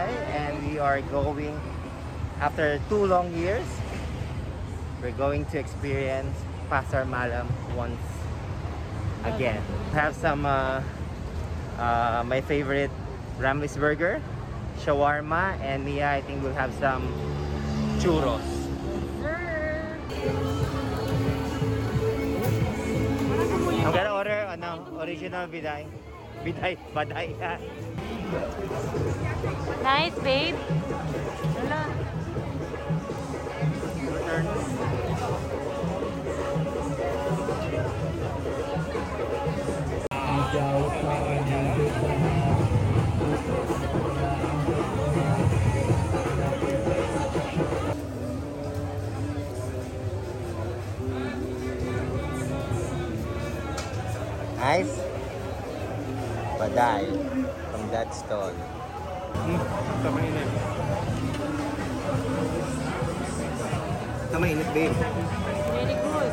Serai, and we are going, after 2 long years, we're going to experience PASAR Malam once again. Have some my favorite Ramlis burger, shawarma, and Mia, I think we'll have some churros. I'm gonna order original biday. Baday. Nice, babe. Hello. Nice. Baday from that stall. Ito mainit. Ito mainit, babe. Very good.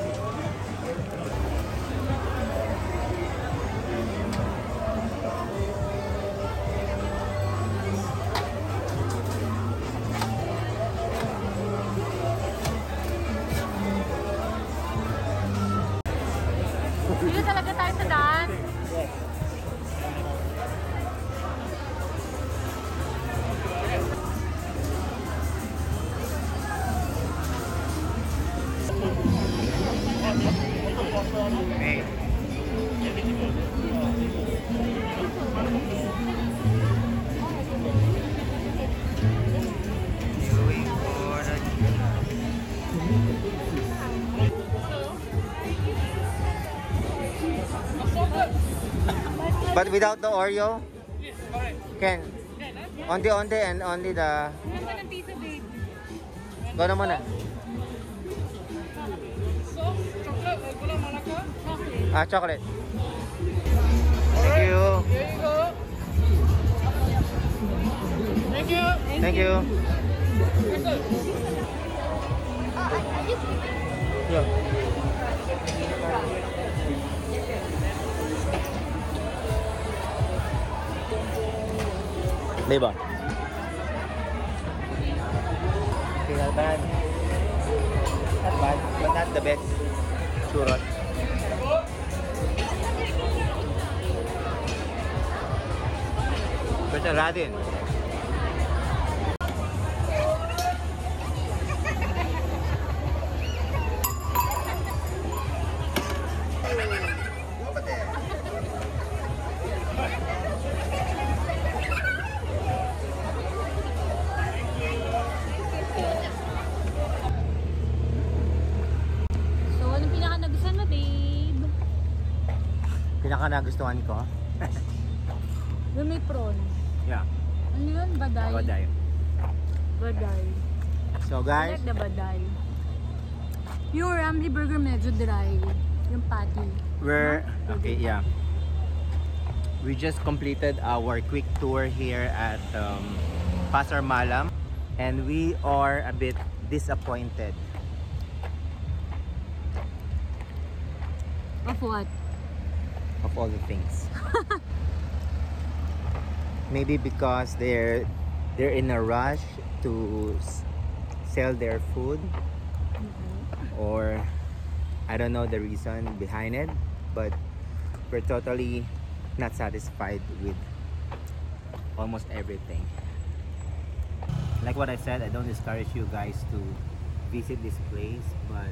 Dito talaga tayo sa daan. Yes. Hey. But without the Oreo? Can. Only and only the... Go na muna. Chocolate. Thank you. Here you go. Thank you. Thank you. Yeah. Diba? Okay, not bad. Not bad, but not the best. Churros. Pero wala din. Pinaka-nagustuhan ko? Yung may prawn. Yeah. Ano yun? Baday? Baday. Baday. So I guys, like the baday. Yung Ramly burger medyo dry. Yung patty. we're... Okay, yeah. We just completed our quick tour here at PASAR Malam. And we are a bit disappointed. Of what? Of all the things. Maybe because they're in a rush to sell their food, or I don't know the reason behind it, but we're totally not satisfied with almost everything. Like what I said, I don't discourage you guys to visit this place, but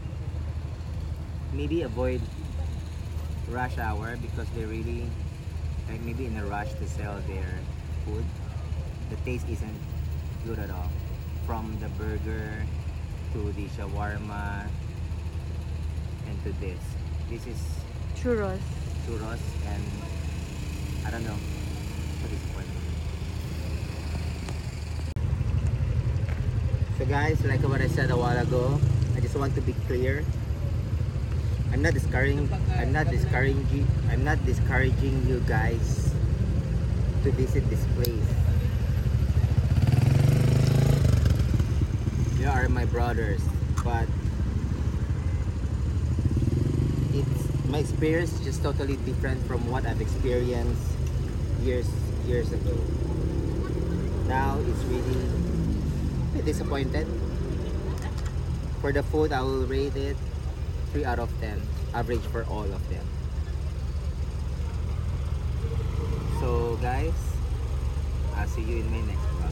maybe avoid rush hour because they're really like maybe in a rush to sell their food. The taste isn't good at all, from the burger to the shawarma and to this is Churros. and I don't know, so disappointing. So guys, like what I said a while ago, I just want to be clear. I'm not discouraging you guys to visit this place. You are my brothers, but my experience is just totally different from what I've experienced years ago. Now it's really disappointed. For the food, I will rate it 3 out of 10. Average for all of them. So guys, I'll see you in my next vlog.